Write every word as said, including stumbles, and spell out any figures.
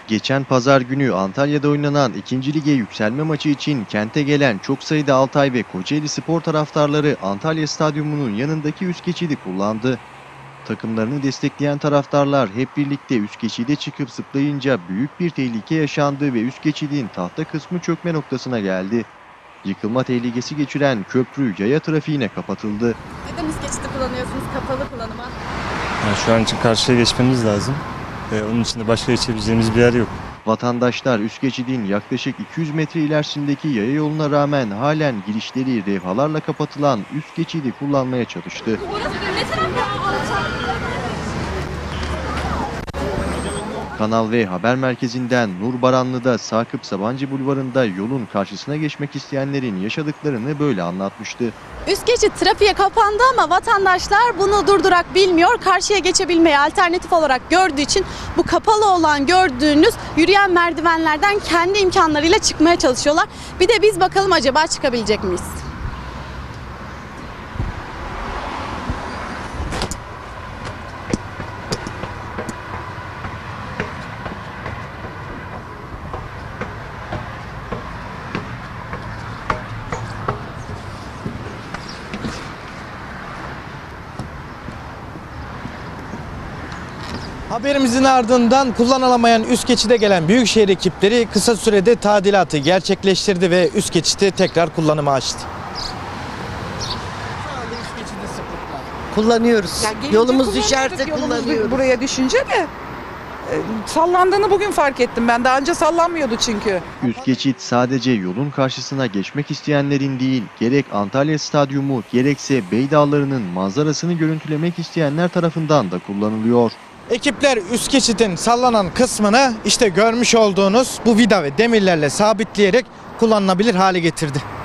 Geçen pazar günü Antalya'da oynanan ikinci lige yükselme maçı için kente gelen çok sayıda Altay ve Kocaeli Spor taraftarları Antalya Stadyumu'nun yanındaki üst geçidi kullandı. Takımlarını destekleyen taraftarlar hep birlikte üst geçide çıkıp zıplayınca büyük bir tehlike yaşandı ve üst geçidin tahta kısmı çökme noktasına geldi. Yıkılma tehlikesi geçiren köprü yaya trafiğine kapatıldı. Neden üst geçidi kullanıyorsunuz kapalı kullanıma? Yani şu an için karşıya geçmemiz lazım. Ee, onun için de başka geçebileceğimiz bir yer yok. Vatandaşlar üst geçidin yaklaşık iki yüz metre ilerisindeki yaya yoluna rağmen halen girişleri levhalarla kapatılan üst geçidi kullanmaya çalıştı. Kanal V haber merkezinden Nur Baranlı'da Sakıp Sabancı Bulvarı'nda yolun karşısına geçmek isteyenlerin yaşadıklarını böyle anlatmıştı. Üst geçit trafiğe kapandı ama vatandaşlar bunu durdurak bilmiyor. Karşıya geçebilmeyi alternatif olarak gördüğü için bu kapalı olan gördüğünüz yürüyen merdivenlerden kendi imkanlarıyla çıkmaya çalışıyorlar. Bir de biz bakalım acaba çıkabilecek miyiz? Haberimizin ardından kullanılamayan üst geçide gelen Büyükşehir ekipleri kısa sürede tadilatı gerçekleştirdi ve üst geçiti tekrar kullanıma açtı. Kullanıyoruz. Ya gelince Yolumuz kullanıyorduk, düşerse yolumuz kullanıyoruz. buraya düşünce de e, sallandığını bugün fark ettim ben. Daha önce sallanmıyordu çünkü. Üst geçit sadece yolun karşısına geçmek isteyenlerin değil, gerek Antalya Stadyumu gerekse Bey Dağları'nın manzarasını görüntülemek isteyenler tarafından da kullanılıyor. Ekipler üst geçitin sallanan kısmını işte görmüş olduğunuz bu vida ve demirlerle sabitleyerek kullanılabilir hale getirdi.